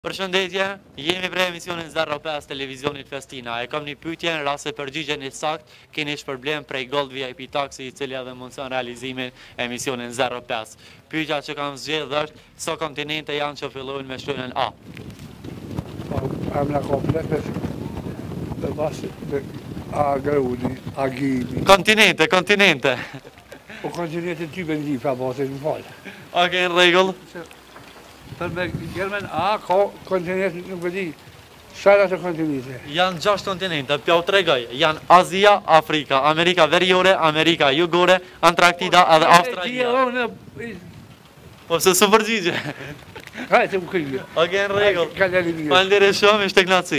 Përshëndetje, jemi prej emisionin 05 televizionit Festina. E kam një pyetje në rast se përgjigjeni sakt, keni shpërblim prej Gold VIP Taxi i cili edhe mundson realizimin e emisionin 05. Pyetja që kam zgjedhur është sa kontinente janë që fillojnë me shkronjën A. Għamla komplet bas għagħuni, għagħini. Kontinente. U kontinenti t'jibben li fa bote n-fall. Okej, në rregull. Per me Gjermen A, kontinenti nuk e di. Sara të kontinente. Janë 6 kontinente, pja u tregoj. Janë Azia, Afrika, Amerika Veriore, Amerika Jugore, Antarktida edhe Australia. Po se së përgjigje. Hajtë më këllë. Okej, në rregull. Kalleri mirë. Faleminderit shumë, ishte kënaqësi.